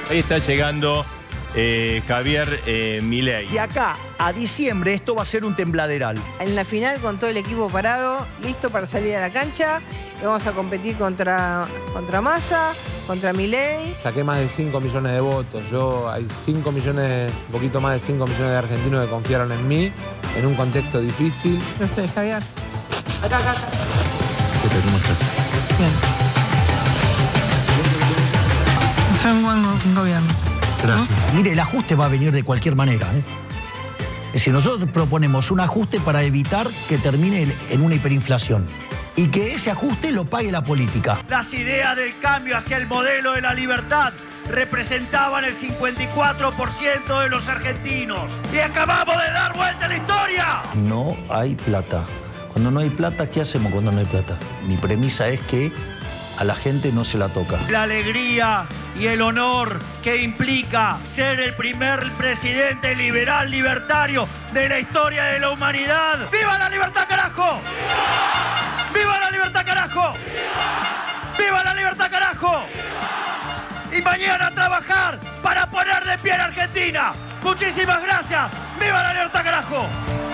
Ahí está llegando Javier Milei. De acá a diciembre esto va a ser un tembladeral. En la final con todo el equipo parado, listo para salir a la cancha. Y vamos a competir contra Massa, contra Milei. Saqué más de 5 millones de votos. Hay 5 millones, un poquito más de 5 millones de argentinos que confiaron en mí en un contexto difícil. No sé, Javier. Acá. ¿Cómo estás? Bien. Soy un buen gobierno. Gracias. Mire, el ajuste va a venir de cualquier manera, ¿eh? Es decir, nosotros proponemos un ajuste para evitar que termine en una hiperinflación. Y que ese ajuste lo pague la política. Las ideas del cambio hacia el modelo de la libertad representaban el 54% de los argentinos. ¡Y acabamos de dar vuelta a la historia! No hay plata. Cuando no hay plata, ¿qué hacemos cuando no hay plata? Mi premisa es que a la gente no se la toca. La alegría y el honor que implica ser el primer presidente liberal libertario de la historia de la humanidad. ¡Viva la libertad, carajo! ¡Viva la libertad, carajo! ¡Viva la libertad, carajo! Y mañana a trabajar para poner de pie a la Argentina. Muchísimas gracias. ¡Viva la libertad, carajo!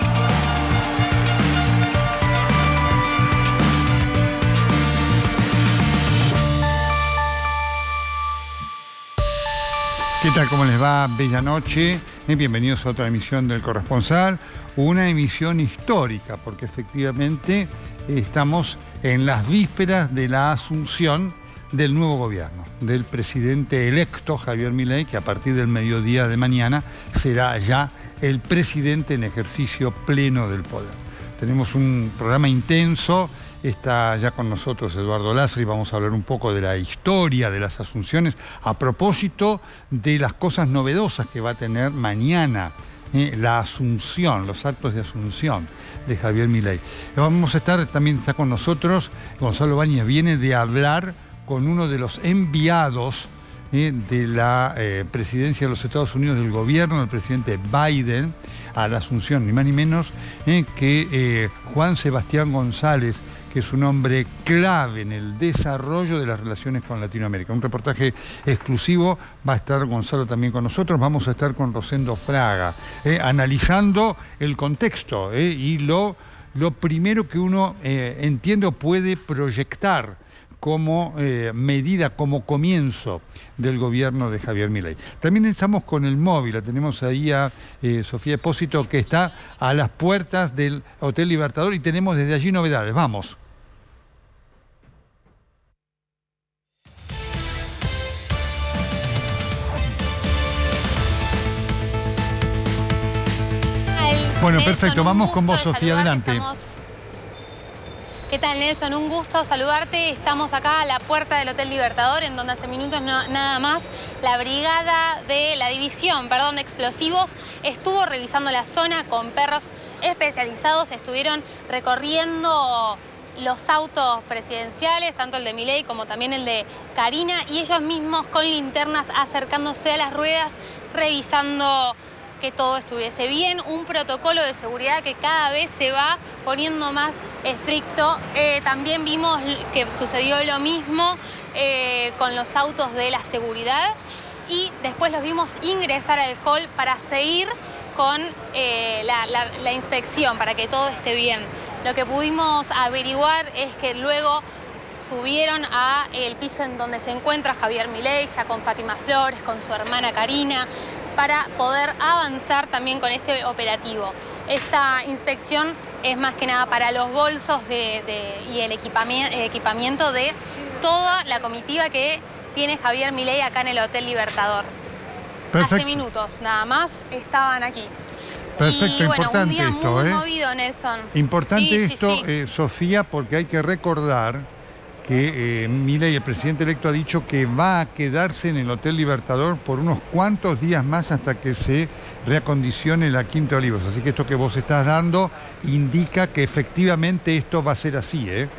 ¿Qué tal? ¿Cómo les va? Bella noche. Bienvenidos a otra emisión del Corresponsal. Una emisión histórica, porque efectivamente estamos en las vísperas de la asunción del nuevo gobierno, del presidente electo Javier Milei, que a partir del mediodía de mañana será ya el presidente en ejercicio pleno del poder. Tenemos un programa intenso. Está ya con nosotros Eduardo Lázaro y vamos a hablar un poco de la historia de las asunciones a propósito de las cosas novedosas que va a tener mañana la asunción, los actos de asunción de Javier Milei. Vamos a estar, también está con nosotros Gonzalo Báñez, viene de hablar con uno de los enviados de la presidencia de los Estados Unidos, del gobierno del presidente Biden, a la asunción, ni más ni menos que Juan Sebastián González, que es un hombre clave en el desarrollo de las relaciones con Latinoamérica. Un reportaje exclusivo, va a estar Gonzalo también con nosotros, vamos a estar con Rosendo Fraga, analizando el contexto y lo primero que uno entiende o puede proyectar como medida, como comienzo del gobierno de Javier Milei. También estamos con el móvil, la tenemos ahí a Sofía Espósito, que está a las puertas del Hotel Libertador y tenemos desde allí novedades. Vamos. Bueno, perfecto, vamos con vos, Sofía, adelante. ¿Qué tal, Nelson? Un gusto saludarte. Estamos acá a la puerta del Hotel Libertador, en donde hace minutos nada más la brigada de la división, de explosivos estuvo revisando la zona con perros especializados. Estuvieron recorriendo los autos presidenciales, tanto el de Milei como también el de Karina, y ellos mismos con linternas acercándose a las ruedas, revisando que todo estuviese bien, un protocolo de seguridad que cada vez se va poniendo más estricto. También vimos que sucedió lo mismo con los autos de la seguridad y después los vimos ingresar al hall para seguir con la inspección, para que todo esté bien. Lo que pudimos averiguar es que luego subieron a el piso en donde se encuentra Javier Milei, ya con Fátima Flores, con su hermana Karina, para poder avanzar también con este operativo. Esta inspección es más que nada para los bolsos y el equipamiento de toda la comitiva que tiene Javier Milei acá en el Hotel Libertador. Perfecto. Hace minutos nada más estaban aquí. Perfecto, y, bueno, importante un día esto, muy movido, Nelson. Importante sí, esto, sí. Sofía, porque hay que recordar que Milei, el presidente electo, ha dicho que va a quedarse en el Hotel Libertador por unos cuantos días más hasta que se reacondicione la Quinta de Olivos. Así que esto que vos estás dando indica que efectivamente esto va a ser así, ¿eh?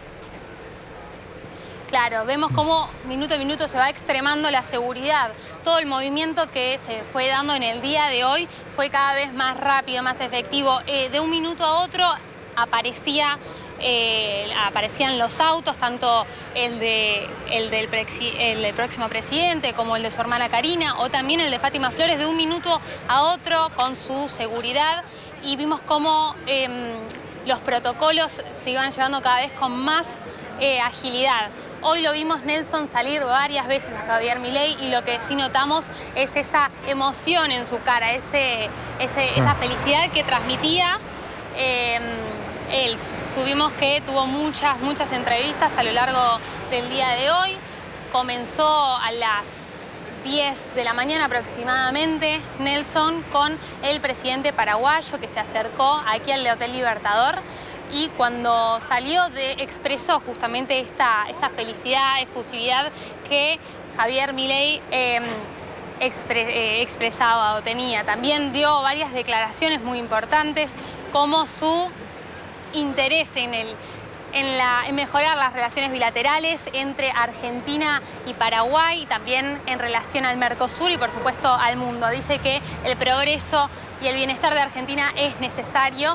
Claro, vemos cómo minuto a minuto se va extremando la seguridad. Todo el movimiento que se fue dando en el día de hoy fue cada vez más rápido, más efectivo. De un minuto a otro aparecía aparecían los autos, tanto el del próximo presidente como el de su hermana Karina, o también el de Fátima Flores, de un minuto a otro con su seguridad, y vimos cómo los protocolos se iban llevando cada vez con más agilidad. Hoy lo vimos, Nelson, salir varias veces a Javier Milei, y lo que sí notamos es esa emoción en su cara, esa felicidad que transmitía él. Subimos que tuvo muchas entrevistas a lo largo del día de hoy. Comenzó a las 10 de la mañana aproximadamente, Nelson, con el presidente paraguayo que se acercó aquí al Hotel Libertador, y cuando salió expresó justamente esta felicidad, efusividad que Javier Milei expresaba o tenía. También dio varias declaraciones muy importantes, como su interés en mejorar las relaciones bilaterales entre Argentina y Paraguay, y también en relación al Mercosur y por supuesto al mundo. Dice que el progreso y el bienestar de Argentina es necesario.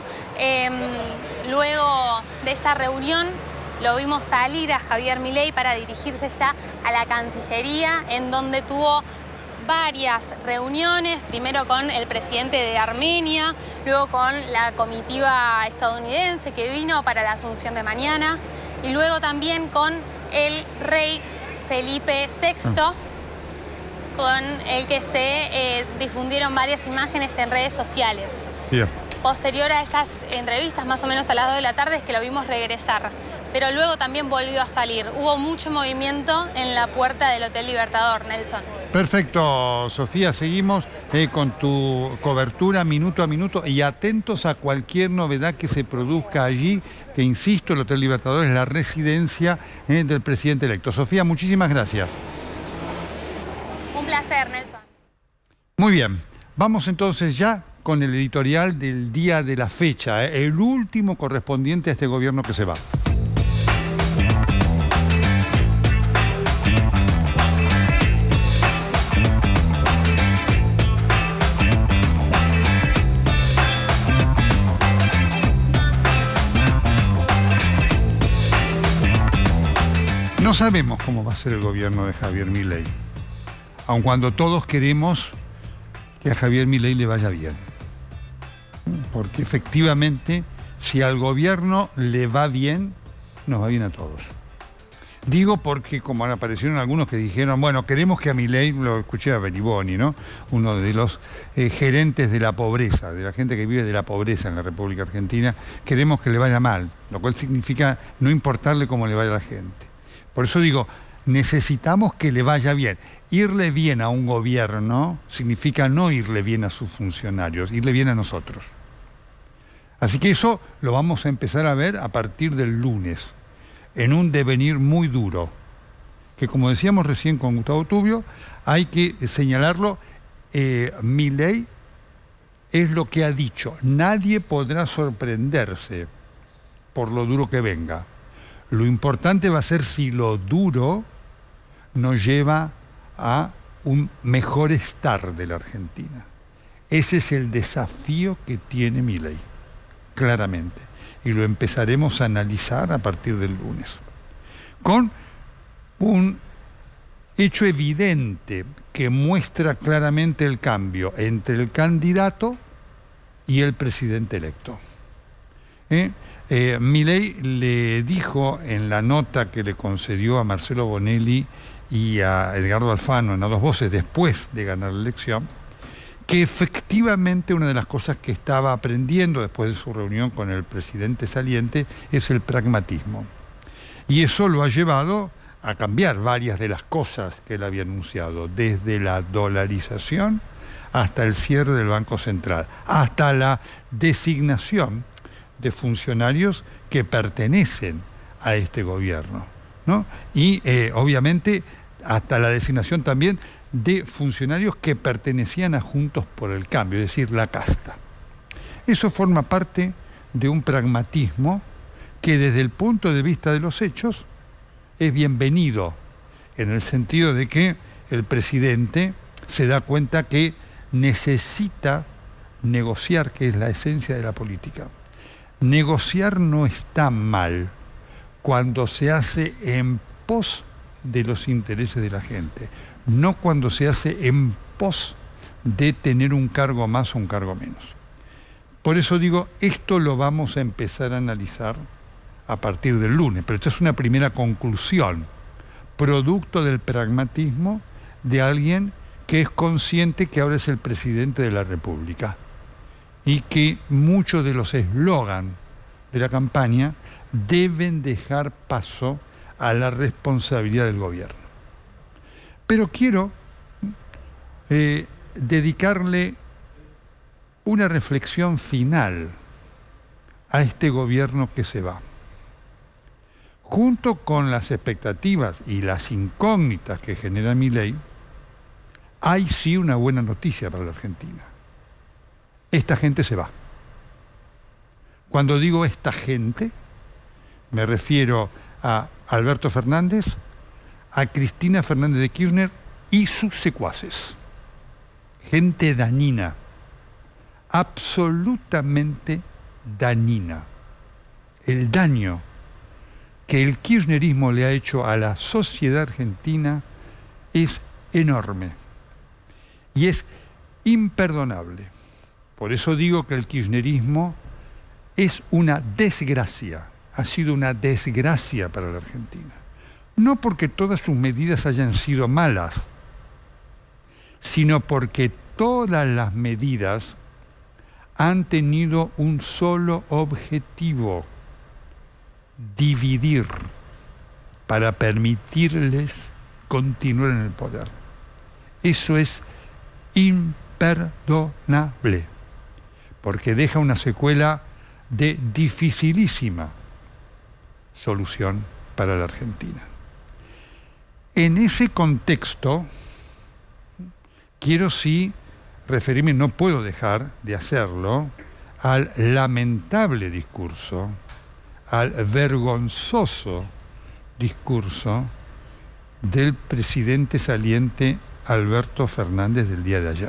Luego de esta reunión lo vimos salir a Javier Milei para dirigirse ya a la Cancillería, en donde tuvo varias reuniones, primero con el presidente de Armenia, luego con la comitiva estadounidense que vino para la asunción de mañana, y luego también con el rey Felipe VI, con el que se difundieron varias imágenes en redes sociales. Bien. Posterior a esas entrevistas, más o menos a las 2 de la tarde, es que lo vimos regresar. Pero luego también volvió a salir. Hubo mucho movimiento en la puerta del Hotel Libertador, Nelson. Perfecto, Sofía. Seguimos con tu cobertura minuto a minuto y atentos a cualquier novedad que se produzca allí, que insisto, el Hotel Libertador es la residencia del presidente electo. Sofía, muchísimas gracias. Un placer, Nelson. Muy bien, vamos entonces ya con el editorial del día de la fecha, el último correspondiente a este gobierno que se va. No sabemos cómo va a ser el gobierno de Javier Milei, aun cuando todos queremos que a Javier Milei le vaya bien. Porque efectivamente, si al gobierno le va bien, nos va bien a todos. Digo porque, como aparecieron algunos que dijeron, bueno, queremos que a Milei, lo escuché a Beriboni, ¿no? Uno de los gerentes de la pobreza, de la gente que vive de la pobreza en la República Argentina, queremos que le vaya mal, lo cual significa no importarle cómo le vaya a la gente. Por eso digo, necesitamos que le vaya bien. Irle bien a un gobierno significa no irle bien a sus funcionarios, irle bien a nosotros. Así que eso lo vamos a empezar a ver a partir del lunes, en un devenir muy duro, que como decíamos recién con Gustavo Tubio, hay que señalarlo. Milei es lo que ha dicho: nadie podrá sorprenderse por lo duro que venga. Lo importante va a ser si lo duro nos lleva a un mejor estar de la Argentina. Ese es el desafío que tiene Milei, claramente. Y lo empezaremos a analizar a partir del lunes. Con un hecho evidente que muestra claramente el cambio entre el candidato y el presidente electo. Milei le dijo en la nota que le concedió a Marcelo Bonelli y a Edgardo Alfano en A Dos Voces después de ganar la elección, que efectivamente una de las cosas que estaba aprendiendo después de su reunión con el presidente saliente es el pragmatismo. Y eso lo ha llevado a cambiar varias de las cosas que él había anunciado, desde la dolarización hasta el cierre del Banco Central, hasta la designación de funcionarios que pertenecen a este gobierno, ¿no? Y obviamente hasta la designación también de funcionarios que pertenecían a Juntos por el Cambio, es decir, la casta. Eso forma parte de un pragmatismo que desde el punto de vista de los hechos es bienvenido, en el sentido de que el presidente se da cuenta que necesita negociar, que es la esencia de la política. negociar no está mal cuando se hace en pos de los intereses de la gente, no cuando se hace en pos de tener un cargo más o un cargo menos. Por eso digo, esto lo vamos a empezar a analizar a partir del lunes, pero esta es una primera conclusión, producto del pragmatismo de alguien que es consciente que ahora es el presidente de la República y que muchos de los eslogans de la campaña deben dejar paso a la responsabilidad del gobierno. Pero quiero dedicarle una reflexión final a este gobierno que se va. Junto con las expectativas y las incógnitas que genera Milei, hay sí una buena noticia para la Argentina. Esta gente se va. Cuando digo esta gente, me refiero a Alberto Fernández, a Cristina Fernández de Kirchner y sus secuaces. Gente dañina, absolutamente dañina. El daño que el kirchnerismo le ha hecho a la sociedad argentina es enorme y es imperdonable. Por eso digo que el kirchnerismo es una desgracia, ha sido una desgracia para la Argentina. No porque todas sus medidas hayan sido malas, sino porque todas las medidas han tenido un solo objetivo: dividir para permitirles continuar en el poder. Eso es imperdonable, porque deja una secuela de dificilísima solución para la Argentina. En ese contexto, quiero sí referirme, no puedo dejar de hacerlo, al lamentable discurso, al vergonzoso discurso del presidente saliente Alberto Fernández del día de ayer.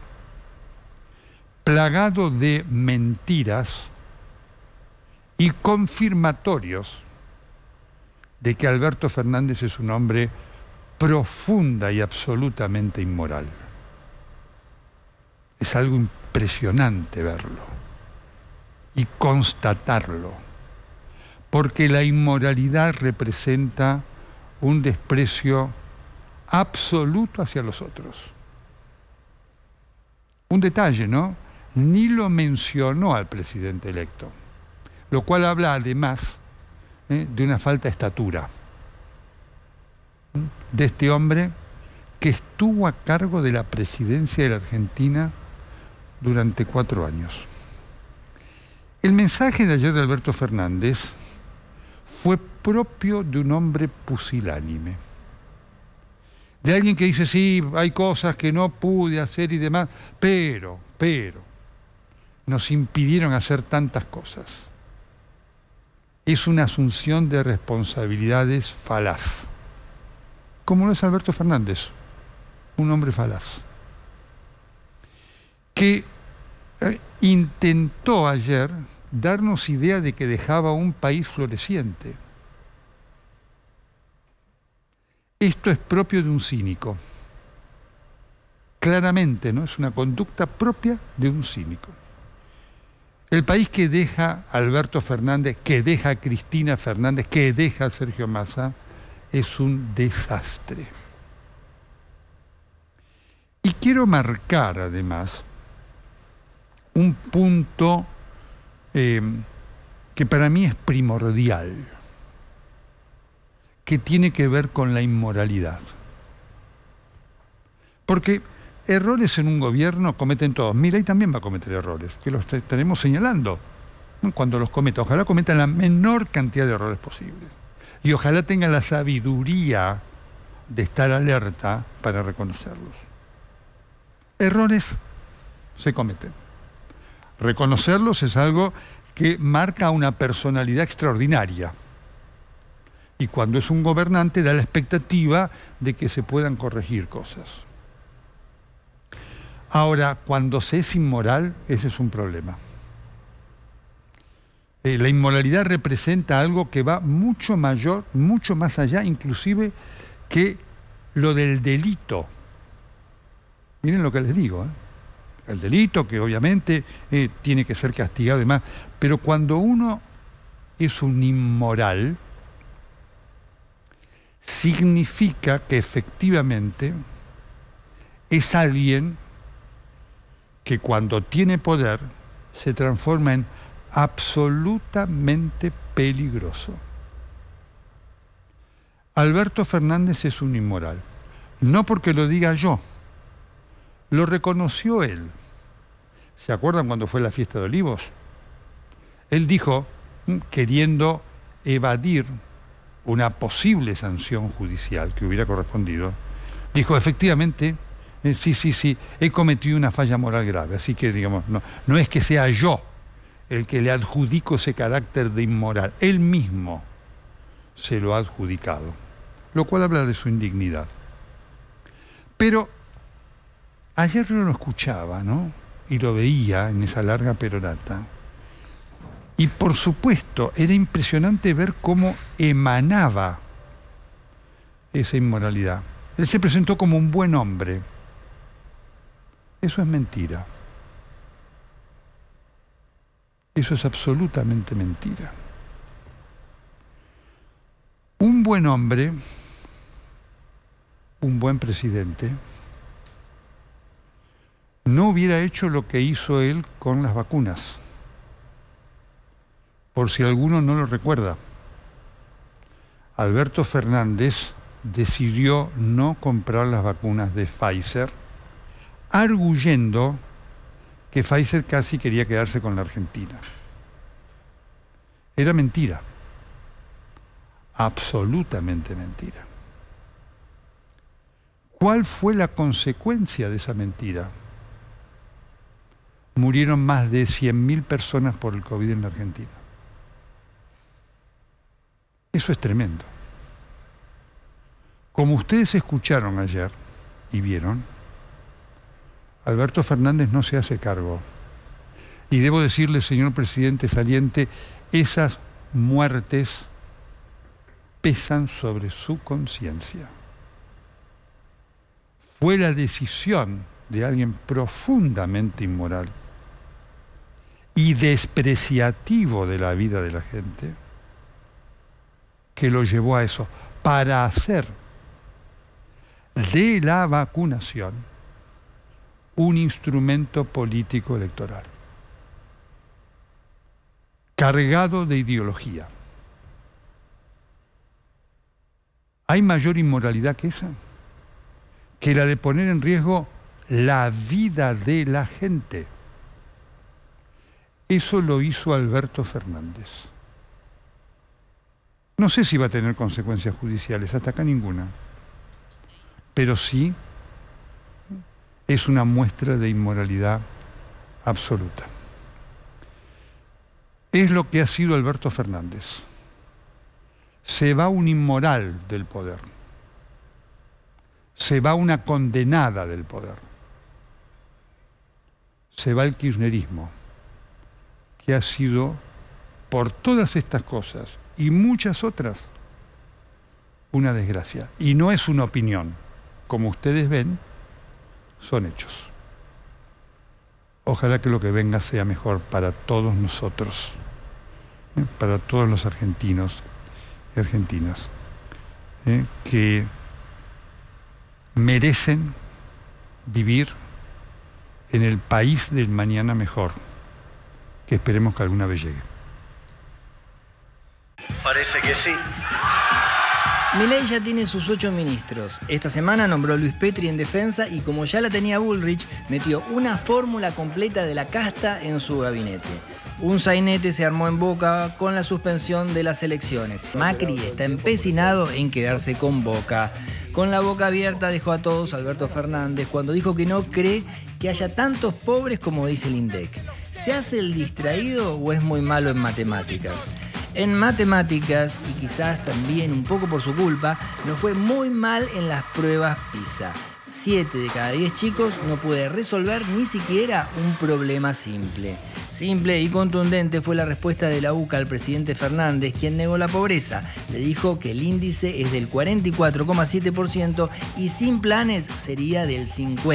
Plagado de mentiras y confirmatorios de que Alberto Fernández es un hombre profunda y absolutamente inmoral. Es algo impresionante verlo y constatarlo, porque la inmoralidad representa un desprecio absoluto hacia los otros. Un detalle, ¿no? Ni lo mencionó al presidente electo, lo cual habla además de una falta de estatura de este hombre que estuvo a cargo de la presidencia de la Argentina durante 4 años. El mensaje de ayer de Alberto Fernández fue propio de un hombre pusilánime, de alguien que dice, sí, hay cosas que no pude hacer y demás, pero, nos impidieron hacer tantas cosas. Es una asunción de responsabilidades falaz, como lo es Alberto Fernández, un hombre falaz, que intentó ayer darnos idea de que dejaba un país floreciente. Esto es propio de un cínico. Claramente, ¿no? Es una conducta propia de un cínico. El país que deja a Alberto Fernández, que deja a Cristina Fernández, que deja a Sergio Massa, es un desastre. Y quiero marcar, además, un punto que para mí es primordial, que tiene que ver con la inmoralidad. Porque errores en un gobierno cometen todos. Milei también va a cometer errores, que los estaremos señalando cuando los cometa. Ojalá cometan la menor cantidad de errores posibles. Y ojalá tengan la sabiduría de estar alerta para reconocerlos. Errores se cometen. Reconocerlos es algo que marca una personalidad extraordinaria. Y cuando es un gobernante da la expectativa de que se puedan corregir cosas. Ahora, cuando se es inmoral, ese es un problema. La inmoralidad representa algo que va mucho mayor, mucho más allá, inclusive que lo del delito. Miren lo que les digo, ¿eh? El delito, que obviamente tiene que ser castigado y demás, pero cuando uno es un inmoral, significa que efectivamente es alguien que cuando tiene poder se transforma en absolutamente peligroso. Alberto Fernández es un inmoral, no porque lo diga yo, lo reconoció él. ¿Se acuerdan cuando fue la fiesta de Olivos? Él dijo, queriendo evadir una posible sanción judicial que hubiera correspondido, dijo, efectivamente, sí, he cometido una falla moral grave, así que, digamos, no es que sea yo el que le adjudico ese carácter de inmoral, él mismo se lo ha adjudicado, lo cual habla de su indignidad. Pero ayer yo lo escuchaba, ¿no? Y lo veía en esa larga perorata. Y por supuesto, era impresionante ver cómo emanaba esa inmoralidad. Él se presentó como un buen hombre. Eso es mentira. Eso es absolutamente mentira. Un buen hombre, un buen presidente, no hubiera hecho lo que hizo él con las vacunas. Por si alguno no lo recuerda, Alberto Fernández decidió no comprar las vacunas de Pfizer, arguyendo que Pfizer casi quería quedarse con la Argentina. Era mentira. Absolutamente mentira. ¿Cuál fue la consecuencia de esa mentira? Murieron más de 100.000 personas por el COVID en la Argentina. Eso es tremendo. Como ustedes escucharon ayer y vieron, Alberto Fernández no se hace cargo. Y debo decirle, señor presidente saliente, esas muertes pesan sobre su conciencia. Fue la decisión de alguien profundamente inmoral y despreciativo de la vida de la gente que lo llevó a eso, para hacer de la vacunación un instrumento político electoral, cargado de ideología. ¿Hay mayor inmoralidad que esa? Que la de poner en riesgo la vida de la gente. Eso lo hizo Alberto Fernández. No sé si va a tener consecuencias judiciales, hasta acá ninguna. Pero sí es una muestra de inmoralidad absoluta. Es lo que ha sido Alberto Fernández. Se va un inmoral del poder. Se va una condenada del poder. Se va el kirchnerismo, que ha sido, por todas estas cosas y muchas otras, una desgracia. Y no es una opinión. Como ustedes ven, son hechos. Ojalá que lo que venga sea mejor para todos nosotros, para todos los argentinos y argentinas, que merecen vivir en el país del mañana mejor, que esperemos que alguna vez llegue. Parece que sí. Milei ya tiene sus 8 ministros. Esta semana nombró a Luis Petri en defensa y como ya la tenía Bullrich, metió una fórmula completa de la casta en su gabinete. Un sainete se armó en Boca con la suspensión de las elecciones. Macri está empecinado en quedarse con Boca. Con la boca abierta dejó a todos Alberto Fernández cuando dijo que no cree que haya tantos pobres como dice el INDEC. ¿Se hace el distraído o es muy malo en matemáticas? En matemáticas, y quizás también un poco por su culpa, nos fue muy mal en las pruebas PISA. 7 de cada 10 chicos no puede resolver ni siquiera un problema simple. Simple y contundente fue la respuesta de la UCA al presidente Fernández, quien negó la pobreza. Le dijo que el índice es del 44,7% y sin planes sería del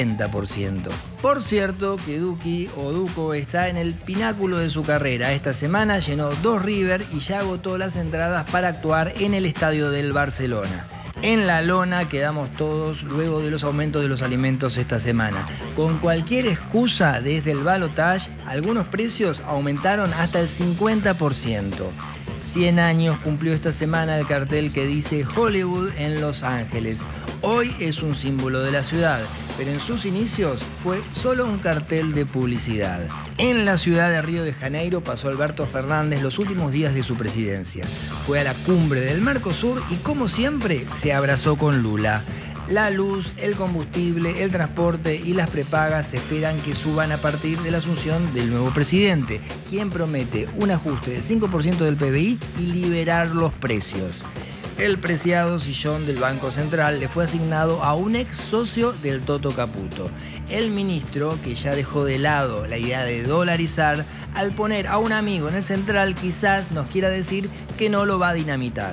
50%. Por cierto que Duco está en el pináculo de su carrera. Esta semana llenó 2 River y ya agotó las entradas para actuar en el estadio del Barcelona. En la lona quedamos todos luego de los aumentos de los alimentos esta semana. Con cualquier excusa desde el balotaje, algunos precios aumentaron hasta el 50%. 100 años cumplió esta semana el cartel que dice Hollywood en Los Ángeles. Hoy es un símbolo de la ciudad, pero en sus inicios fue solo un cartel de publicidad. En la ciudad de Río de Janeiro pasó Alberto Fernández los últimos días de su presidencia. Fue a la cumbre del Mercosur y, como siempre, se abrazó con Lula. La luz, el combustible, el transporte y las prepagas se esperan que suban a partir de la asunción del nuevo presidente, quien promete un ajuste del 5% del PBI y liberar los precios. El preciado sillón del Banco Central le fue asignado a un ex socio del Toto Caputo. El ministro, que ya dejó de lado la idea de dolarizar, al poner a un amigo en el central quizás nos quiera decir que no lo va a dinamitar.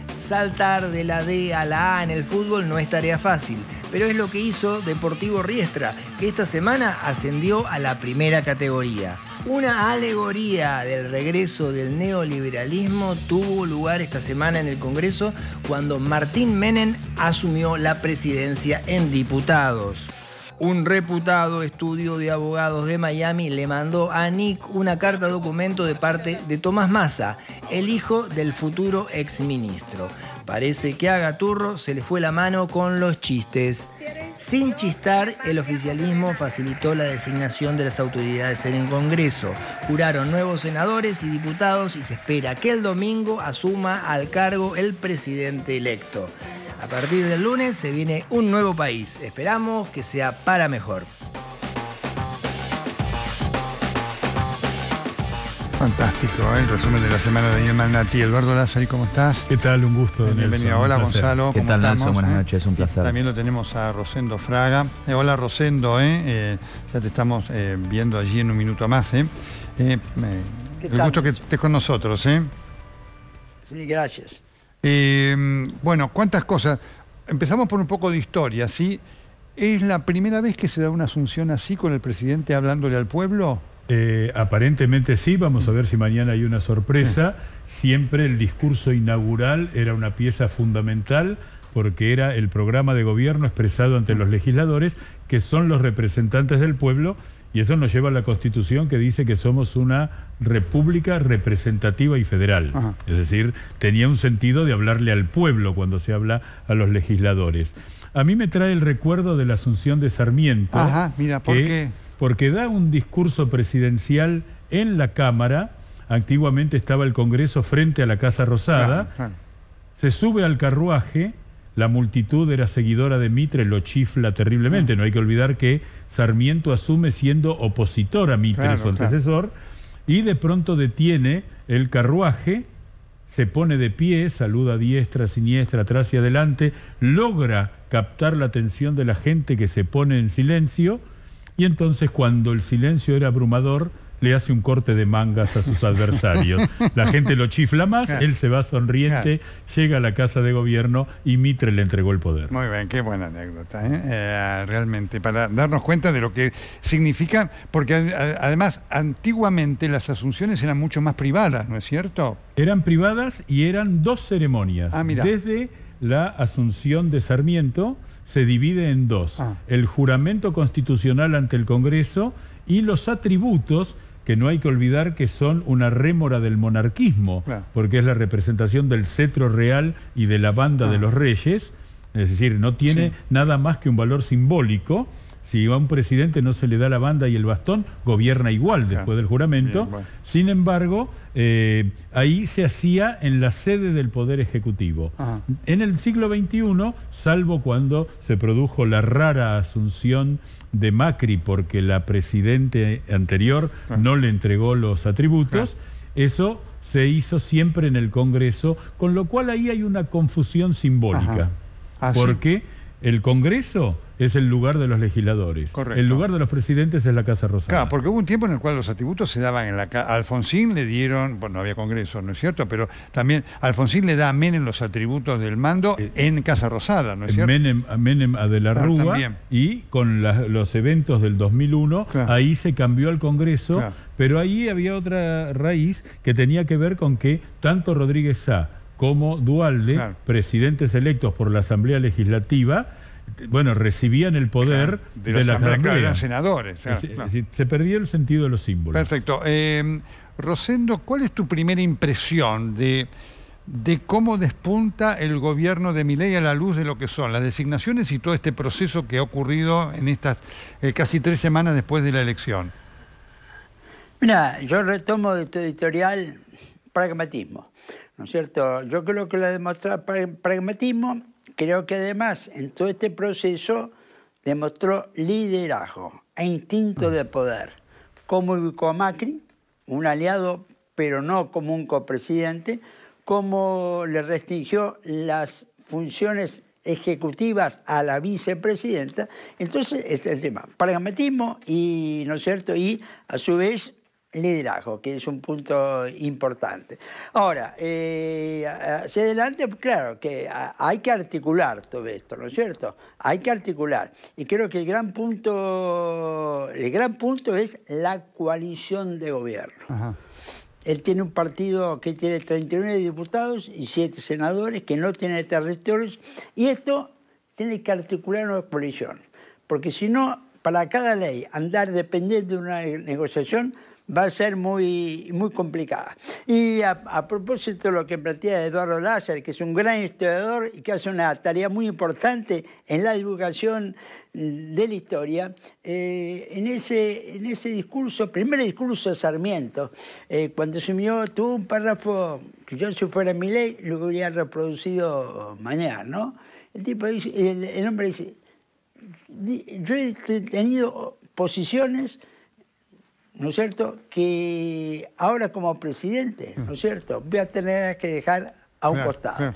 Saltar de la D a la A en el fútbol no es tarea fácil, pero es lo que hizo Deportivo Riestra, que esta semana ascendió a la primera categoría. Una alegoría del regreso del neoliberalismo tuvo lugar esta semana en el Congreso cuando Martín Menem asumió la presidencia en Diputados. Un reputado estudio de abogados de Miami le mandó a Nick una carta documento de parte de Tomás Massa, el hijo del futuro exministro. Parece que a Gaturro se le fue la mano con los chistes. Sin chistar, el oficialismo facilitó la designación de las autoridades en el Congreso. Juraron nuevos senadores y diputados y se espera que el domingo asuma al cargo el presidente electo. A partir del lunes se viene un nuevo país. Esperamos que sea para mejor. Fantástico, el resumen de la semana de Daniel Malnati. Eduardo Lázari, ¿cómo estás? ¿Qué tal? Un gusto, bienvenido. Nelson. Hola, Gonzalo, ¿Qué ¿cómo tal, estamos? Nelson? Buenas noches, un placer. También lo tenemos a Rosendo Fraga. Hola, Rosendo, ya te estamos viendo allí en un minuto más. El gusto que estés con nosotros. Sí, gracias. Bueno, cuántas cosas. Empezamos por un poco de historia, ¿sí? ¿Es la primera vez que se da una asunción así con el presidente hablándole al pueblo? Aparentemente sí, vamos a ver si mañana hay una sorpresa. Siempre el discurso inaugural era una pieza fundamental porque era el programa de gobierno expresado ante los legisladores, que son los representantes del pueblo, y eso nos lleva a la Constitución, que dice que somos una república representativa y federal. Ajá. Es decir, tenía un sentido de hablarle al pueblo cuando se habla a los legisladores. A mí me trae el recuerdo de la asunción de Sarmiento. Ajá, mira, ¿por qué? Porque da un discurso presidencial en la Cámara. Antiguamente estaba el Congreso frente a la Casa Rosada. Claro. Se sube al carruaje. La multitud era seguidora de Mitre, lo chifla terriblemente. No hay que olvidar que Sarmiento asume siendo opositor a Mitre, su antecesor, y de pronto detiene el carruaje, se pone de pie, saluda a diestra, siniestra, atrás y adelante, logra captar la atención de la gente, que se pone en silencio, y entonces, cuando el silencio era abrumador, le hace un corte de mangas a sus adversarios. La gente lo chifla más, él se va sonriente, llega a la Casa de Gobierno y Mitre le entregó el poder. Muy bien, qué buena anécdota, realmente, para darnos cuenta de lo que significa, porque además antiguamente las asunciones eran mucho más privadas, ¿no es cierto? Eran privadas y eran 2 ceremonias. Desde la asunción de Sarmiento se divide en 2. El juramento constitucional ante el Congreso y los atributos, que no hay que olvidar que son una rémora del monarquismo, porque es la representación del cetro real y de la banda de los reyes, es decir, no tiene nada más que un valor simbólico. Si a un presidente no se le da la banda y el bastón, gobierna igual después del juramento. Bien, bueno. Sin embargo, ahí se hacía en la sede del Poder Ejecutivo. En el siglo XXI, salvo cuando se produjo la rara asunción de Macri porque la presidente anterior no le entregó los atributos, eso se hizo siempre en el Congreso, con lo cual ahí hay una confusión simbólica. Porque el Congreso es el lugar de los legisladores. Correcto. El lugar de los presidentes es la Casa Rosada. Claro, porque hubo un tiempo en el cual los atributos se daban en la casa. A Alfonsín le dieron, bueno, no había Congreso, ¿no es cierto? Pero también Alfonsín le da a Menem los atributos del mando en Casa Rosada, ¿no es cierto? Menem a de la Rúa, también. y con los eventos del 2001, claro, ahí se cambió al Congreso, claro, pero ahí había otra raíz que tenía que ver con que tanto Rodríguez Sá como Duhalde, claro, presidentes electos por la Asamblea Legislativa, bueno, recibían el poder, claro, de la Asamblea. Claro, eran senadores. Claro, es decir, se perdió el sentido de los símbolos. Perfecto. Rosendo, ¿cuál es tu primera impresión de cómo despunta el gobierno de Milei a la luz de lo que son las designaciones y todo este proceso que ha ocurrido en estas casi 3 semanas después de la elección? Mira, yo retomo de tu editorial pragmatismo, ¿no es cierto? Yo creo que lo ha demostrado pragmatismo, creo que además en todo este proceso demostró liderazgo e instinto de poder. Cómo ubicó a Macri, un aliado, pero no como un copresidente, cómo le restringió las funciones ejecutivas a la vicepresidenta. Entonces, este es el tema. Pragmatismo y, ¿no es cierto?, y a su vez liderazgo, que es un punto importante. Ahora, hacia adelante, claro, que hay que articular todo esto, ¿no es cierto? Hay que articular. Y creo que el gran punto es la coalición de gobierno. Ajá. Él tiene un partido que tiene 39 diputados y 7 senadores que no tienen territorios, y esto tiene que articular una coalición, porque si no, para cada ley andar dependiendo de una negociación va a ser muy, muy complicada. Y a propósito de lo que plantea Eduardo Lázaro, que es un gran historiador y que hace una tarea muy importante en la divulgación de la historia, en ese discurso, primer discurso de Sarmiento, cuando asumió, tuvo un párrafo que yo, si fuera Milei, lo hubiera reproducido mañana, ¿no? El tipo dice, el hombre dice, yo he tenido posiciones, ¿no es cierto?, que ahora como presidente, ¿no es cierto?, voy a tener que dejar a un costado.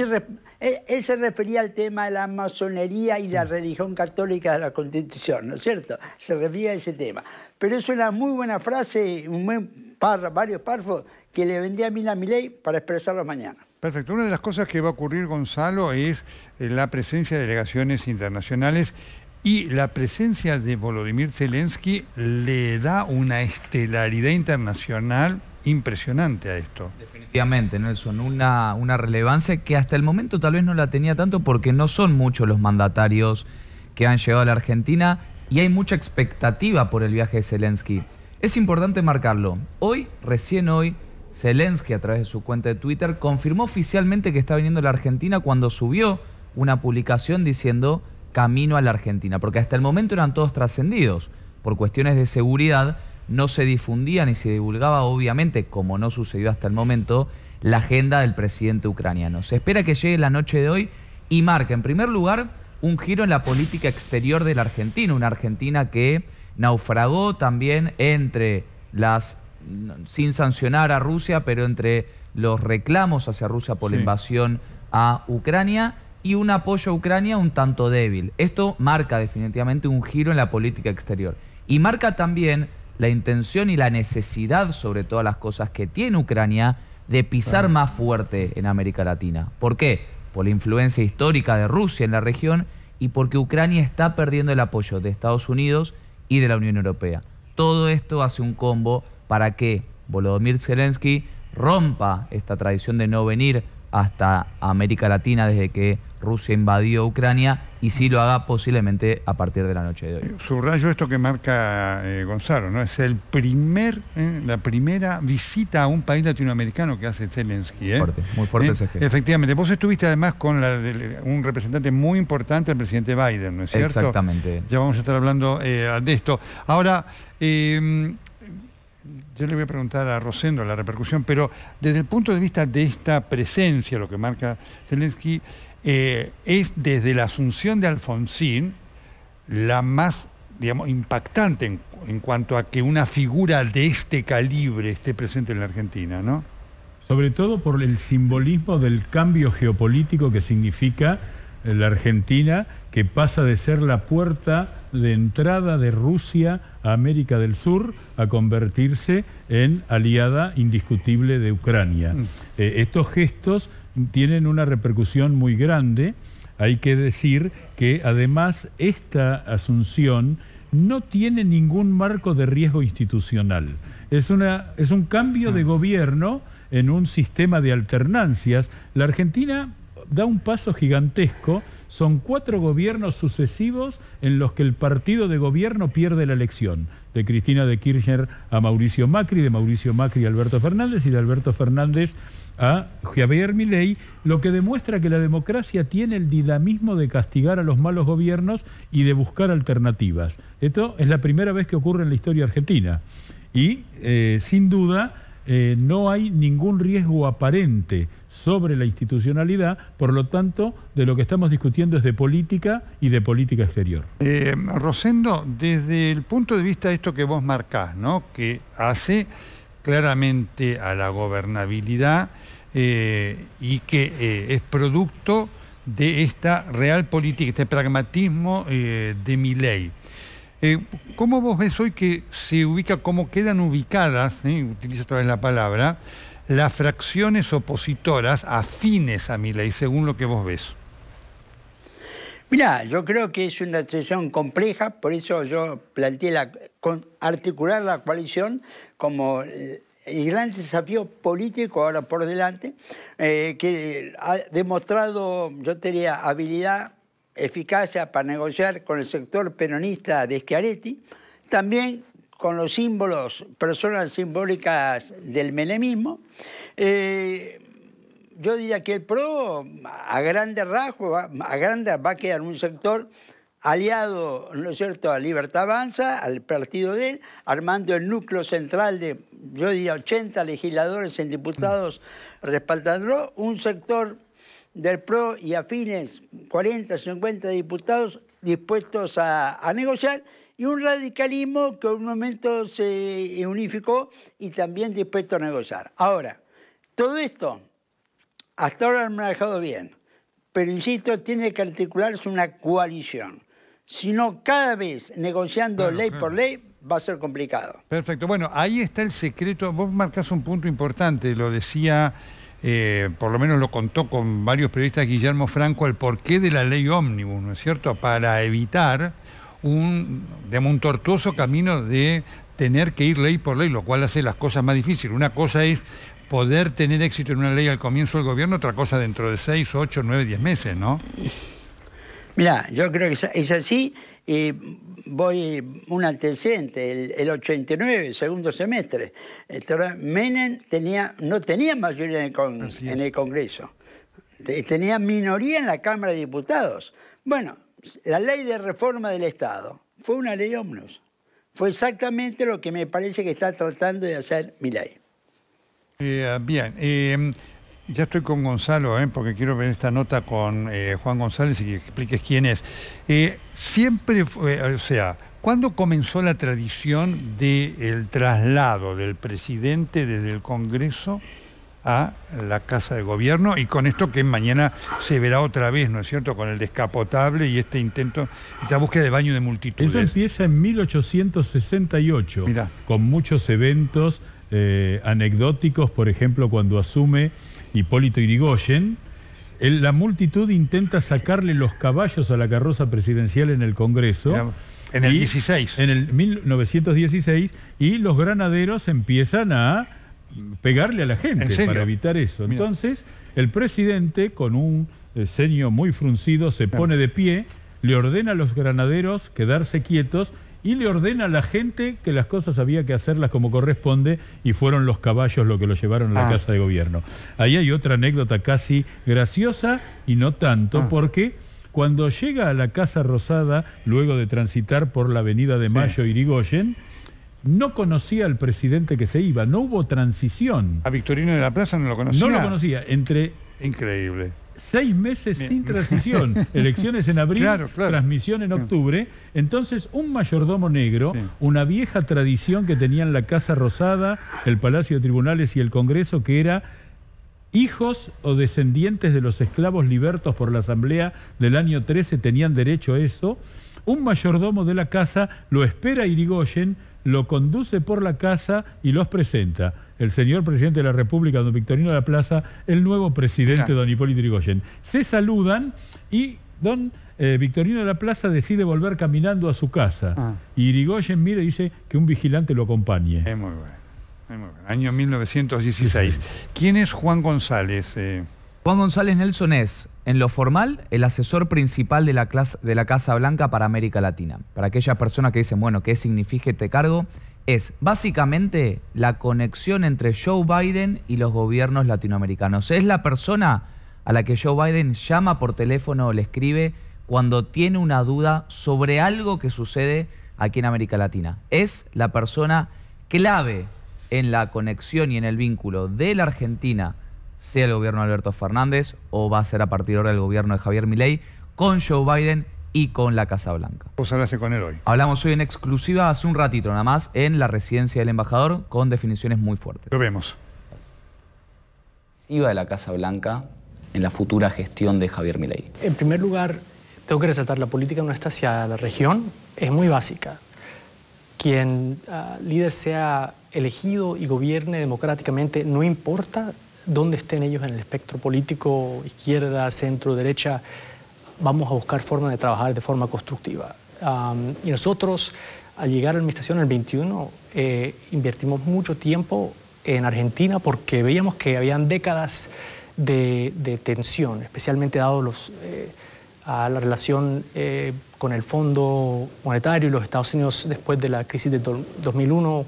Él se refería al tema de la masonería y la religión católica de la Constitución, ¿no es cierto? Se refería a ese tema. Pero es una muy buena frase, varios párrafos, que le vendía a Milei para expresarlo mañana. Perfecto. Una de las cosas que va a ocurrir, Gonzalo, es la presencia de delegaciones internacionales. Y la presencia de Volodymyr Zelensky le da una estelaridad internacional impresionante a esto. Definitivamente, Nelson, una relevancia que hasta el momento tal vez no la tenía tanto porque no son muchos los mandatarios que han llegado a la Argentina y hay mucha expectativa por el viaje de Zelensky. Es importante marcarlo. Recién hoy, Zelensky a través de su cuenta de Twitter confirmó oficialmente que está viniendo a la Argentina cuando subió una publicación diciendo camino a la Argentina, porque hasta el momento eran todos trascendidos. Por cuestiones de seguridad no se difundía ni se divulgaba, obviamente, como no sucedió hasta el momento, la agenda del presidente ucraniano. Se espera que llegue la noche de hoy y marque, en primer lugar, un giro en la política exterior de la Argentina, una Argentina que naufragó también sin sancionar a Rusia, pero entre los reclamos hacia Rusia por la invasión a Ucrania y un apoyo a Ucrania un tanto débil. Esto marca definitivamente un giro en la política exterior. Y marca también la intención y la necesidad, sobre todas las cosas, que tiene Ucrania de pisar más fuerte en América Latina. ¿Por qué? Por la influencia histórica de Rusia en la región y porque Ucrania está perdiendo el apoyo de Estados Unidos y de la Unión Europea. Todo esto hace un combo para que Volodymyr Zelensky rompa esta tradición de no venir hasta América Latina desde que Rusia invadió Ucrania y sí lo haga posiblemente a partir de la noche de hoy. Subrayo esto que marca Gonzalo, ¿no? Es la primera visita a un país latinoamericano que hace Zelensky. Fuerte, muy fuerte ese gesto. Efectivamente. Vos estuviste además con un representante muy importante, el presidente Biden, ¿no es cierto? Exactamente. Ya vamos a estar hablando de esto. Ahora, yo le voy a preguntar a Rosendo la repercusión, pero desde el punto de vista de esta presencia, lo que marca Zelensky, es desde la asunción de Alfonsín la más, digamos, impactante en cuanto a que una figura de este calibre esté presente en la Argentina, ¿no? Sobre todo por el simbolismo del cambio geopolítico que significa la Argentina, que pasa de ser la puerta de entrada de Rusia a América del Sur a convertirse en aliada indiscutible de Ucrania. Estos gestos tienen una repercusión muy grande. Hay que decir que además esta asunción no tiene ningún marco de riesgo institucional. Es un cambio de gobierno en un sistema de alternancias. La Argentina da un paso gigantesco. Son 4 gobiernos sucesivos en los que el partido de gobierno pierde la elección. De Cristina de Kirchner a Mauricio Macri, de Mauricio Macri a Alberto Fernández y de Alberto Fernández a Javier Milei, lo que demuestra que la democracia tiene el dinamismo de castigar a los malos gobiernos y de buscar alternativas. Esto es la primera vez que ocurre en la historia argentina. Y, sin duda, no hay ningún riesgo aparente sobre la institucionalidad, por lo tanto, de lo que estamos discutiendo es de política y de política exterior. Rosendo, desde el punto de vista de esto que vos marcás, ¿no?, que hace claramente a la gobernabilidad y que es producto de esta real política, este pragmatismo de Milei. ¿Cómo vos ves hoy que se ubica, cómo quedan ubicadas, utilizo otra vez la palabra, las fracciones opositoras afines a Milei, según lo que vos ves? Mirá, yo creo que es una situación compleja, por eso yo planteé articular la coalición como el gran desafío político ahora por delante, que ha demostrado, yo diría, habilidad, eficacia para negociar con el sector peronista de Schiaretti, también con los símbolos, personas simbólicas del menemismo. Yo diría que el PRO, a grandes rasgos, va a quedar un sector aliado, ¿no es cierto?, a Libertad Avanza, al partido de él, armando el núcleo central de, yo diría, 80 legisladores en diputados respaldándolo, un sector del PRO y afines 40, 50 diputados dispuestos a negociar, y un radicalismo que en un momento se unificó y también dispuesto a negociar. Ahora, todo esto hasta ahora lo han manejado bien, pero insisto, tiene que articularse una coalición. Si no, cada vez negociando ley por ley va a ser complicado. Perfecto. Bueno, ahí está el secreto. Vos marcás un punto importante, lo decía, por lo menos lo contó con varios periodistas Guillermo Franco, el porqué de la ley ómnibus, ¿no es cierto?, para evitar un tortuoso camino de tener que ir ley por ley, lo cual hace las cosas más difíciles. Una cosa es poder tener éxito en una ley al comienzo del gobierno, otra cosa dentro de 6, 8, 9, 10 meses, ¿no? Mirá, yo creo que es así. Voy un antecedente, el 89, segundo semestre. Menem no tenía mayoría en el Congreso. Tenía minoría en la Cámara de Diputados. Bueno, la ley de reforma del Estado fue una ley ómnibus. Fue exactamente lo que me parece que está tratando de hacer Milei. Bien, ya estoy con Gonzalo, porque quiero ver esta nota con Juan González y que expliques quién es. Siempre fue, o sea, ¿cuándo comenzó la tradición del traslado del presidente desde el Congreso a la Casa de Gobierno? Y con esto que mañana se verá otra vez, ¿no es cierto?, con el descapotable y este intento, esta búsqueda de baño de multitudes. Eso empieza en 1868, Mirá, con muchos eventos anecdóticos. Por ejemplo, cuando asume Hipólito Yrigoyen, la multitud intenta sacarle los caballos a la carroza presidencial en el Congreso. En el 16. En el 1916, y los granaderos empiezan a pegarle a la gente para evitar eso. Mira. Entonces, el presidente, con un ceño muy fruncido, se pone de pie, le ordena a los granaderos quedarse quietos y le ordena a la gente que las cosas había que hacerlas como corresponde, y fueron los caballos lo que lo llevaron a la Casa de Gobierno. Ahí hay otra anécdota casi graciosa y no tanto, porque cuando llega a la Casa Rosada, luego de transitar por la Avenida de Mayo Yrigoyen, no conocía al presidente que se iba, no hubo transición. ¿A Victorino de la Plaza no lo conocía? No lo conocía, Increíble. 6 meses sin transición, elecciones en abril, transmisión en octubre. Entonces, un mayordomo negro, una vieja tradición que tenían la Casa Rosada, el Palacio de Tribunales y el Congreso, que era hijos o descendientes de los esclavos libertos por la Asamblea del año 13 tenían derecho a eso. Un mayordomo de la casa lo espera a Irigoyen, lo conduce por la casa y los presenta. El señor presidente de la República, don Victorino Laplace, el nuevo presidente, don Hipólito Yrigoyen. Se saludan y don Victorino Laplace decide volver caminando a su casa. Y Irigoyen mira y dice que un vigilante lo acompañe. Es muy bueno. Año 1916. ¿Quién es Juan González? Juan González Nelson es, en lo formal, el asesor principal de la Casa Blanca para América Latina. Para aquellas personas que dicen, bueno, ¿qué significa este cargo? Es básicamente la conexión entre Joe Biden y los gobiernos latinoamericanos. Es la persona a la que Joe Biden llama por teléfono o le escribe cuando tiene una duda sobre algo que sucede aquí en América Latina. Es la persona clave en la conexión y en el vínculo de la Argentina, sea el gobierno de Alberto Fernández o va a ser a partir de ahora el gobierno de Javier Milei, con Joe Biden y con la Casa Blanca. ¿Vos hablaste con él hoy? Hablamos hoy en exclusiva hace un ratito nada más en la residencia del embajador con definiciones muy fuertes. Lo vemos. Iba de la Casa Blanca en la futura gestión de Javier Milei. En primer lugar, tengo que resaltar, la política nuestra hacia la región es muy básica. Quien líder sea elegido y gobierne democráticamente, no importa dónde estén ellos en el espectro político, izquierda, centro, derecha, vamos a buscar formas de trabajar de forma constructiva. Y nosotros, al llegar a la administración en el 21, invertimos mucho tiempo en Argentina porque veíamos que habían décadas de tensión, especialmente dado a la relación con el Fondo Monetario y los Estados Unidos después de la crisis de 2001.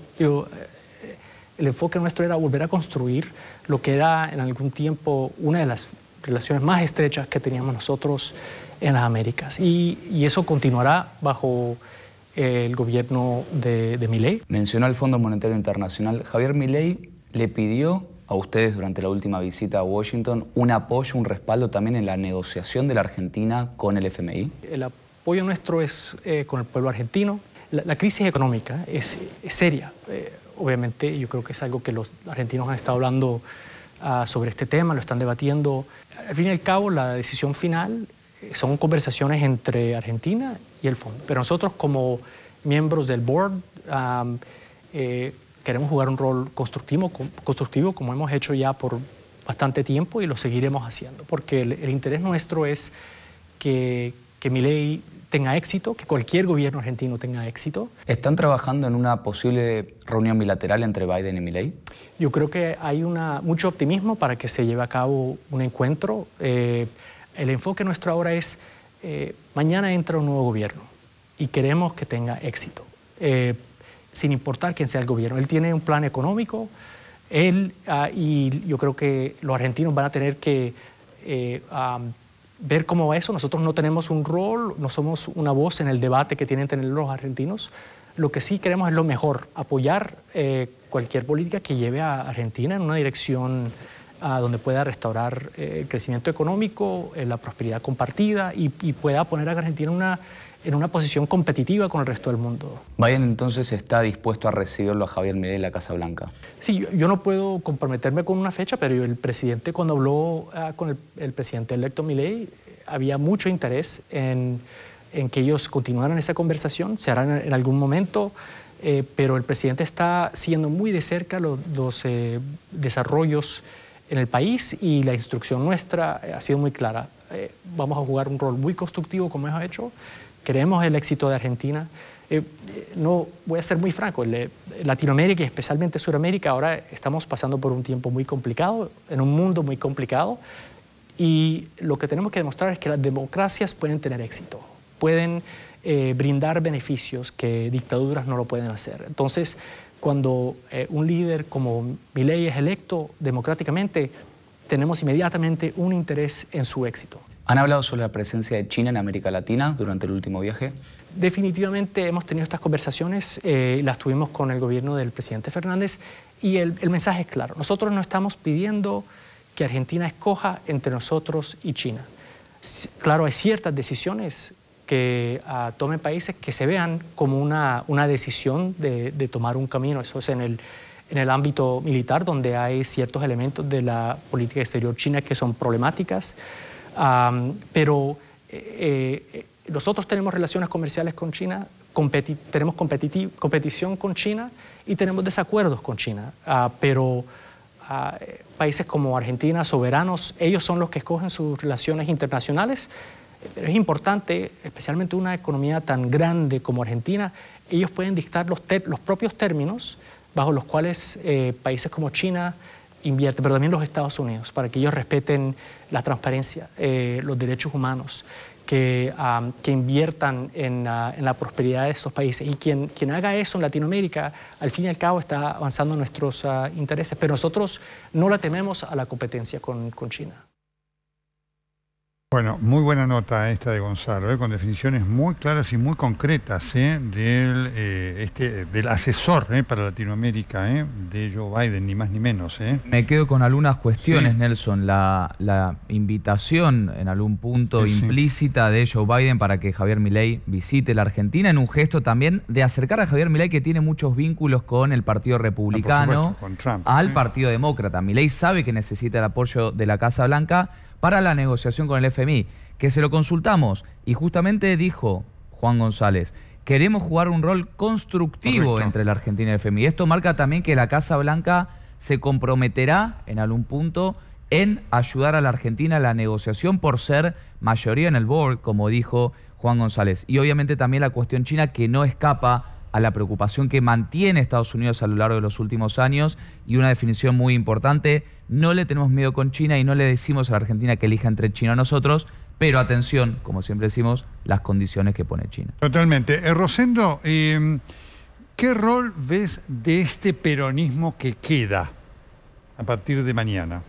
El enfoque nuestro era volver a construir lo que era en algún tiempo una de las relaciones más estrechas que teníamos nosotros en las Américas. Y eso continuará bajo el gobierno de Milei. Mencionó el Fondo Monetario Internacional. Javier Milei le pidió a ustedes durante la última visita a Washington un apoyo, un respaldo también en la negociación de la Argentina con el FMI. El apoyo nuestro es con el pueblo argentino. La crisis económica es seria. Obviamente yo creo que es algo que los argentinos han estado hablando sobre este tema, lo están debatiendo. Al fin y al cabo, la decisión final son conversaciones entre Argentina y el fondo. Pero nosotros como miembros del board queremos jugar un rol constructivo como hemos hecho ya por bastante tiempo y lo seguiremos haciendo. Porque el interés nuestro es que Milei tenga éxito, que cualquier gobierno argentino tenga éxito. ¿Están trabajando en una posible reunión bilateral entre Biden y Milei? Yo creo que hay mucho optimismo para que se lleve a cabo un encuentro. El enfoque nuestro ahora es, mañana entra un nuevo gobierno y queremos que tenga éxito, sin importar quién sea el gobierno. Él tiene un plan económico, y yo creo que los argentinos van a tener que ver cómo va eso. Nosotros no tenemos un rol, no somos una voz en el debate que tienen que tener los argentinos. Lo que sí queremos es lo mejor, apoyar cualquier política que lleve a Argentina en una dirección donde pueda restaurar el crecimiento económico, la prosperidad compartida y pueda poner a Argentina en una posición competitiva con el resto del mundo. ¿Biden entonces está dispuesto a recibirlo a Javier Milei en la Casa Blanca? Sí, yo no puedo comprometerme con una fecha, pero el presidente, cuando habló con el presidente electo Milei, había mucho interés en que ellos continuaran esa conversación. Se hará en algún momento, pero el presidente está siguiendo muy de cerca los desarrollos en el país y la instrucción nuestra ha sido muy clara. Vamos a jugar un rol muy constructivo como hemos hecho. Queremos el éxito de Argentina. No, voy a ser muy franco, Latinoamérica y especialmente Sudamérica ahora estamos pasando por un tiempo muy complicado, en un mundo muy complicado, y lo que tenemos que demostrar es que las democracias pueden tener éxito, pueden brindar beneficios que dictaduras no lo pueden hacer. Entonces, cuando un líder como Milei es electo democráticamente, tenemos inmediatamente un interés en su éxito. ¿Han hablado sobre la presencia de China en América Latina durante el último viaje? Definitivamente hemos tenido estas conversaciones, las tuvimos con el gobierno del presidente Fernández y el mensaje es claro. Nosotros no estamos pidiendo que Argentina escoja entre nosotros y China. Claro, hay ciertas decisiones que tomen países que se vean como una decisión de tomar un camino. Eso es en en el ámbito militar, donde hay ciertos elementos de la política exterior china que son problemáticas, pero nosotros tenemos relaciones comerciales con China, tenemos competición con China y tenemos desacuerdos con China, pero países como Argentina, soberanos, ellos son los que escogen sus relaciones internacionales. Pero es importante, especialmente una economía tan grande como Argentina, ellos pueden dictar los propios términos bajo los cuales países como China invierten, pero también los Estados Unidos, para que ellos respeten la transparencia, los derechos humanos, que inviertan en la prosperidad de estos países. Y quien haga eso en Latinoamérica, al fin y al cabo, está avanzando nuestros intereses. Pero nosotros no la tememos a la competencia con China. Bueno, muy buena nota esta de Gonzalo, con definiciones muy claras y muy concretas del asesor para Latinoamérica, de Joe Biden, ni más ni menos. Me quedo con algunas cuestiones, sí. Nelson. La invitación en algún punto implícita de Joe Biden para que Javier Milei visite la Argentina, en un gesto también de acercar a Javier Milei, que tiene muchos vínculos con el Partido Republicano, con Trump, al Partido Demócrata. Milei sabe que necesita el apoyo de la Casa Blanca para la negociación con el FMI, que se lo consultamos, y justamente dijo Juan González, queremos jugar un rol constructivo entre la Argentina y el FMI. Esto marca también que la Casa Blanca se comprometerá en algún punto en ayudar a la Argentina en la negociación por ser mayoría en el board, como dijo Juan González. Y obviamente también la cuestión china, que no escapa a la preocupación que mantiene Estados Unidos a lo largo de los últimos años, y una definición muy importante: no le tenemos miedo con China y no le decimos a la Argentina que elija entre China o nosotros, pero atención, como siempre decimos, las condiciones que pone China. Totalmente. Rosendo, ¿qué rol ves de este peronismo que queda a partir de mañana?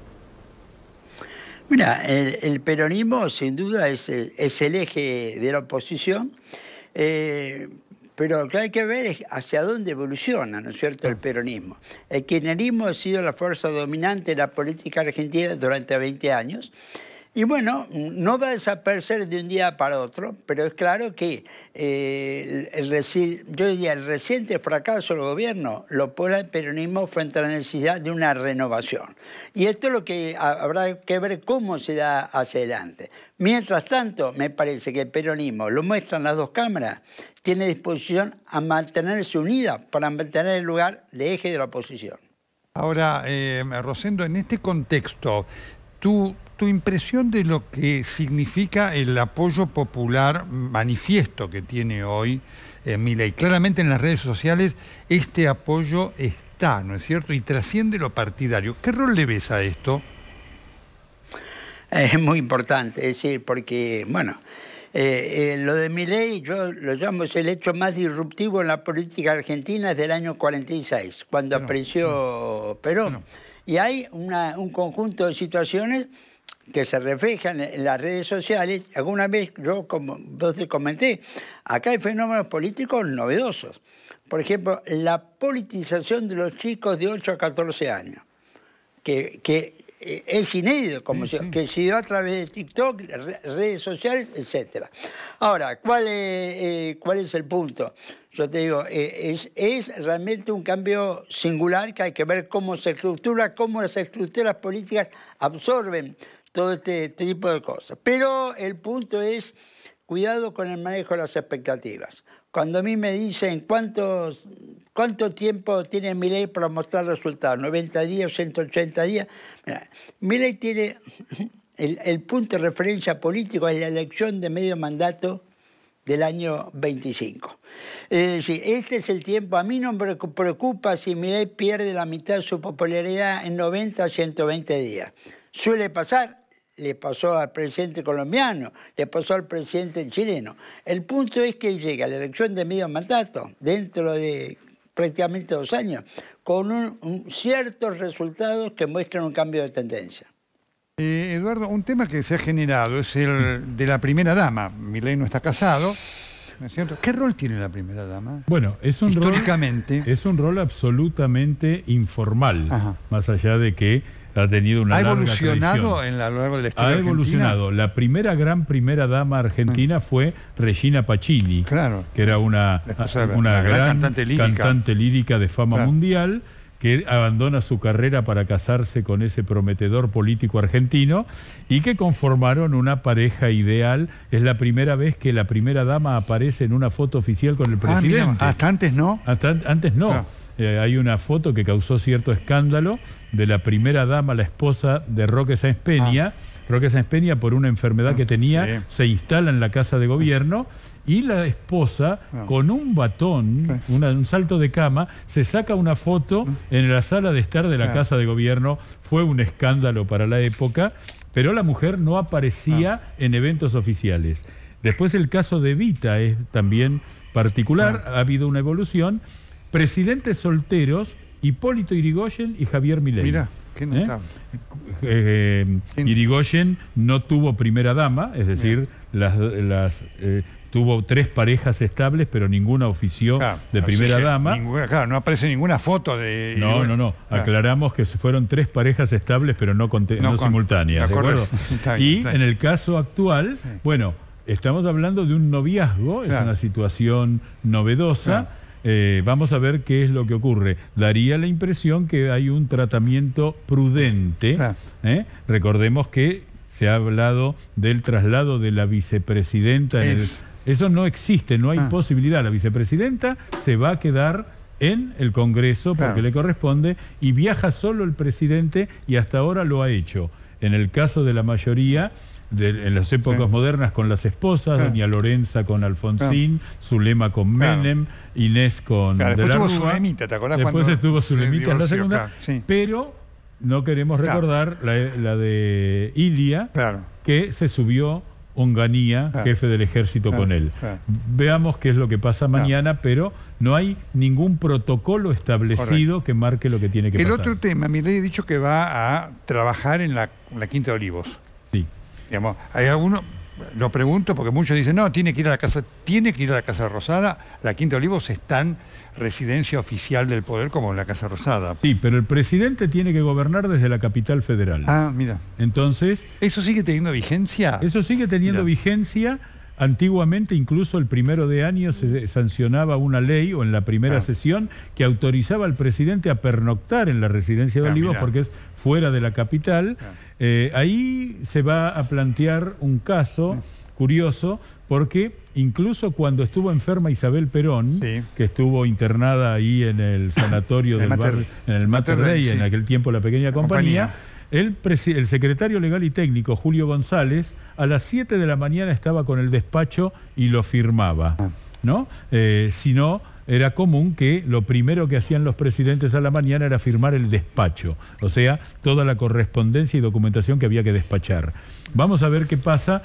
Mira, el peronismo sin duda es el eje de la oposición, pero lo que hay que ver es hacia dónde evoluciona, ¿no es cierto?, el peronismo. El kirchnerismo ha sido la fuerza dominante de la política argentina durante 20 años. Y bueno, no va a desaparecer de un día para otro, pero es claro que yo diría, el reciente fracaso del gobierno lo pone el peronismo frente a la necesidad de una renovación. Y esto es lo que habrá que ver cómo se da hacia adelante. Mientras tanto, me parece que el peronismo, lo muestran las dos cámaras, tiene disposición a mantenerse unida para mantener el lugar de eje de la oposición. Ahora, Rosendo, en este contexto, tu impresión de lo que significa el apoyo popular manifiesto que tiene hoy Milei. Claramente en las redes sociales este apoyo está, ¿no es cierto?, y trasciende lo partidario. ¿Qué rol le ves a esto? Es muy importante, es decir, porque, bueno, lo de Milei yo lo llamo el hecho más disruptivo en la política argentina desde el año 46, cuando apareció Perón. Y hay un conjunto de situaciones que se reflejan en las redes sociales. Alguna vez yo, como vos te comenté, acá hay fenómenos políticos novedosos. Por ejemplo, la politización de los chicos de 8 a 14 años, que es inédito, que se dio a través de TikTok, redes sociales, etc. Ahora, ¿cuál es el punto? Yo te digo, es realmente un cambio singular que hay que ver cómo se estructura, cómo las estructuras políticas absorben todo este tipo de cosas. Pero el punto es cuidado con el manejo de las expectativas. Cuando a mí me dicen cuánto tiempo tiene Milei para mostrar resultados, 90 días, 180 días, mira, Milei tiene el punto de referencia político es la elección de medio mandato del año 25. Es decir, este es el tiempo. A mí no me preocupa si Milei pierde la mitad de su popularidad en 90 a 120 días. Suele pasar. Le pasó al presidente colombiano, le pasó al presidente chileno. El punto es que llega a la elección de medio mandato, dentro de prácticamente 2 años, con ciertos resultados que muestran un cambio de tendencia. Eduardo, un tema que se ha generado es el de la primera dama. Milei no está casado, ¿no es cierto? ¿Qué rol tiene la primera dama? Bueno, históricamente es un rol absolutamente informal, más allá de que ha tenido una larga tradición. ¿Ha evolucionado a lo largo de la historia argentina? Ha evolucionado. La primera dama argentina fue Regina Pacini, que era una gran cantante lírica de fama mundial, que abandona su carrera para casarse con ese prometedor político argentino y que conformaron una pareja ideal. Es la primera vez que la primera dama aparece en una foto oficial con el presidente. Mira, hasta antes no. Hasta antes no. Claro. Hay una foto que causó cierto escándalo de la primera dama, la esposa de Roque Sáenz Peña. Roque Sáenz Peña, por una enfermedad que tenía, se instala en la Casa de Gobierno y la esposa, con un batón, un salto de cama, se saca una foto en la sala de estar de la Casa de Gobierno. Fue un escándalo para la época, pero la mujer no aparecía en eventos oficiales. Después el caso de Evita es también particular, ha habido una evolución. Presidentes solteros, Hipólito Yrigoyen y Javier Milei. Mira, qué notable. Yrigoyen no tuvo primera dama, es decir, tuvo 3 parejas estables, pero ninguna ofició de primera dama. No aparece ninguna foto de... No. Aclaramos que fueron 3 parejas estables, pero no simultáneas, ¿de acuerdo? En el caso actual, bueno, estamos hablando de un noviazgo, es una situación novedosa. Vamos a ver qué es lo que ocurre. Daría la impresión que hay un tratamiento prudente. Recordemos que se ha hablado del traslado de la vicepresidenta. Eso no existe, no hay posibilidad. La vicepresidenta se va a quedar en el Congreso porque le corresponde y viaja solo el presidente y hasta ahora lo ha hecho. En el caso de la mayoría... en las épocas modernas con las esposas, doña Lorenza con Alfonsín, Zulema con Menem, Inés con De la Rúa. Zulemita, ¿te acordás? Después estuvo Zulemita en la segunda, pero no queremos recordar la de Ilia, que se subió Onganía, jefe del ejército, con él. Veamos qué es lo que pasa mañana, pero no hay ningún protocolo establecido que marque lo que tiene que pasar. El otro tema, Milei ha dicho que va a trabajar en la Quinta de Olivos. Sí. Digamos, hay algunos, lo pregunto porque muchos dicen, no, tiene que ir a la Casa Rosada. La Quinta de Olivos es tan residencia oficial del poder como la Casa Rosada. Sí, pero el presidente tiene que gobernar desde la capital federal. Mira. Entonces... ¿Eso sigue teniendo vigencia? Eso sigue teniendo vigencia. Antiguamente, incluso el 1 de año, se sancionaba una ley, o en la primera sesión, que autorizaba al presidente a pernoctar en la residencia de Olivos, porque es fuera de la capital. Ahí se va a plantear un caso curioso, porque incluso cuando estuvo enferma Isabel Perón, que estuvo internada ahí en el sanatorio del barrio, en el Mater Dei, en aquel tiempo la pequeña compañía, el secretario legal y técnico, Julio González, a las 7 de la mañana estaba con el despacho y lo firmaba, ¿no? Si no, era común que lo primero que hacían los presidentes a la mañana era firmar el despacho, o sea, toda la correspondencia y documentación que había que despachar. Vamos a ver qué pasa.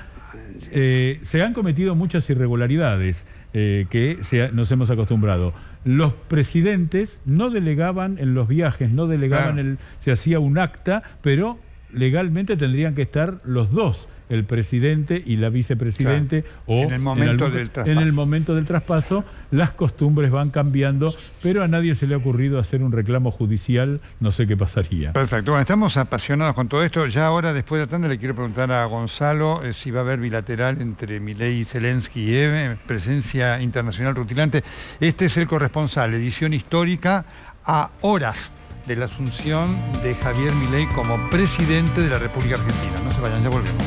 Se han cometido muchas irregularidades que nos hemos acostumbrado. Los presidentes no delegaban en los viajes, no delegaban se hacía un acta, pero legalmente tendrían que estar los dos, el presidente y la vicepresidente, o en el momento del traspaso. En el momento del traspaso. Las costumbres van cambiando, pero a nadie se le ha ocurrido hacer un reclamo judicial, no sé qué pasaría. Perfecto, bueno, estamos apasionados con todo esto. Ya ahora, después de la tanda, le quiero preguntar a Gonzalo si va a haber bilateral entre Milei y Zelensky, presencia internacional rutilante. Este es El Corresponsal, edición histórica, a horas de la asunción de Javier Milei como presidente de la República Argentina. No se vayan, ya volvemos.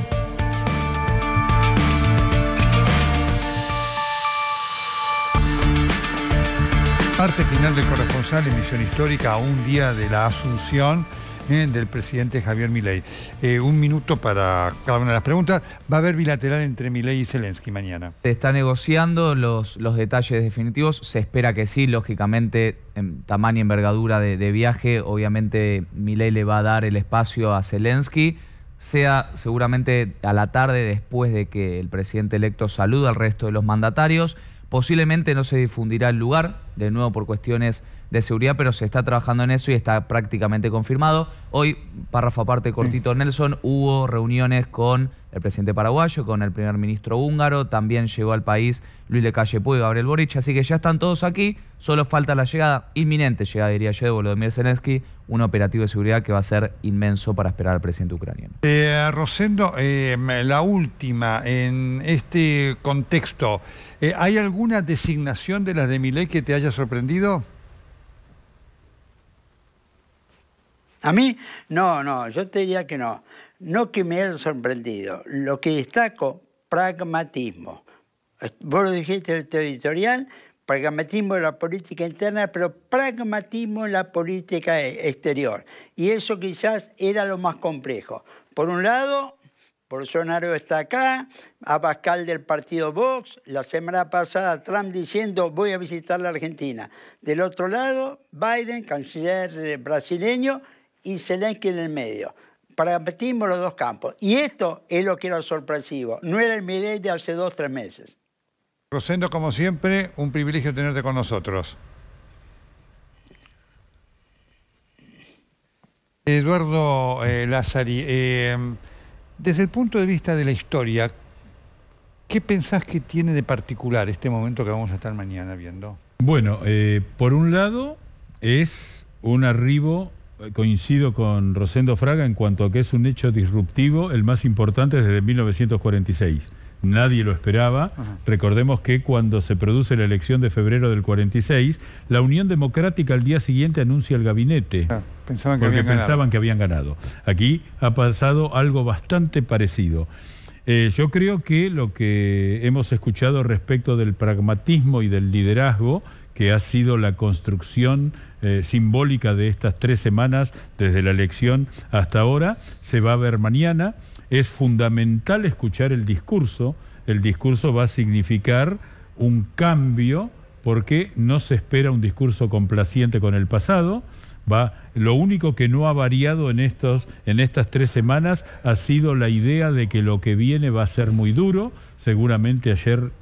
Parte final del Corresponsal, emisión histórica a un día de la asunción del presidente Javier Milei. Un minuto para cada una de las preguntas. ¿Va a haber bilateral entre Milei y Zelensky mañana? Se está negociando los detalles definitivos. Se espera que sí, lógicamente, en tamaño y envergadura de viaje. Obviamente Milei le va a dar el espacio a Zelensky. Sea seguramente a la tarde, después de que el presidente electo saluda al resto de los mandatarios. Posiblemente no se difundirá el lugar, de nuevo por cuestiones de seguridad, pero se está trabajando en eso y está prácticamente confirmado. Hoy, párrafo aparte cortito, Nelson, hubo reuniones con el presidente paraguayo, con el primer ministro húngaro, también llegó al país Luis Lacalle Pou y Gabriel Boric, así que ya están todos aquí, solo falta la llegada, inminente llegada, diría yo, de Volodymyr Zelensky, un operativo de seguridad que va a ser inmenso para esperar al presidente ucraniano. Rosendo, la última, en este contexto, ¿hay alguna designación de las de Milei que te haya sorprendido? ¿A mí? No, yo te diría que no. No que me haya sorprendido. Lo que destaco, pragmatismo. Vos lo dijiste en el editorial, pragmatismo en la política interna, pero pragmatismo en la política exterior. Y eso quizás era lo más complejo. Por un lado, Bolsonaro está acá, Abascal del partido Vox, la semana pasada Trump diciendo voy a visitar la Argentina. Del otro lado, Biden, canciller brasileño, y Zelensky en el medio. Pragmatismo en los dos campos. Y esto es lo que era sorpresivo. No era el Milei de hace 2 o 3 meses. Rosendo, como siempre, un privilegio tenerte con nosotros. Eduardo Lázari, desde el punto de vista de la historia, ¿qué pensás que tiene de particular este momento que vamos a estar mañana viendo? Bueno, por un lado es un arribo, coincido con Rosendo Fraga en cuanto a que es un hecho disruptivo, el más importante desde 1946. Nadie lo esperaba. Ajá. Recordemos que cuando se produce la elección de febrero del 46, la Unión Democrática al día siguiente anuncia el gabinete. Pensaban que habían ganado. Aquí ha pasado algo bastante parecido. Yo creo que lo que hemos escuchado respecto del pragmatismo y del liderazgo, que ha sido la construcción simbólica de estas 3 semanas, desde la elección hasta ahora, se va a ver mañana. Es fundamental escuchar el discurso. El discurso va a significar un cambio, porque no se espera un discurso complaciente con el pasado. Lo único que no ha variado en estas 3 semanas ha sido la idea de que lo que viene va a ser muy duro. Seguramente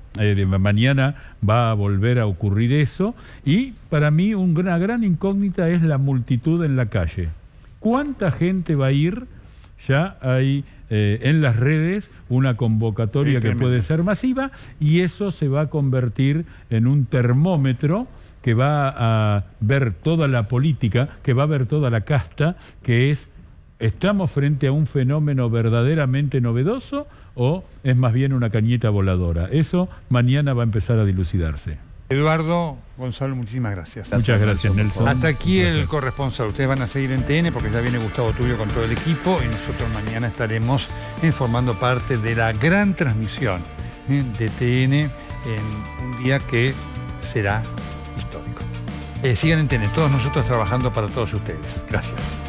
mañana va a volver a ocurrir eso. Y para mí una gran incógnita es la multitud en la calle. ¿Cuánta gente va a ir? Ya hay en las redes una convocatoria que puede ser masiva, y eso se va a convertir en un termómetro que va a ver toda la política, que va a ver toda la casta, que es, ¿estamos frente a un fenómeno verdaderamente novedoso o es más bien una cañeta voladora? Eso mañana va a empezar a dilucidarse. Eduardo, Gonzalo, muchísimas gracias. Muchas gracias, Nelson. Hasta aquí el corresponsal. Ustedes van a seguir en TN porque ya viene Gustavo Tulio con todo el equipo, y nosotros mañana estaremos formando parte de la gran transmisión de TN en un día que será histórico. Sigan en TN, todos nosotros trabajando para todos ustedes. Gracias.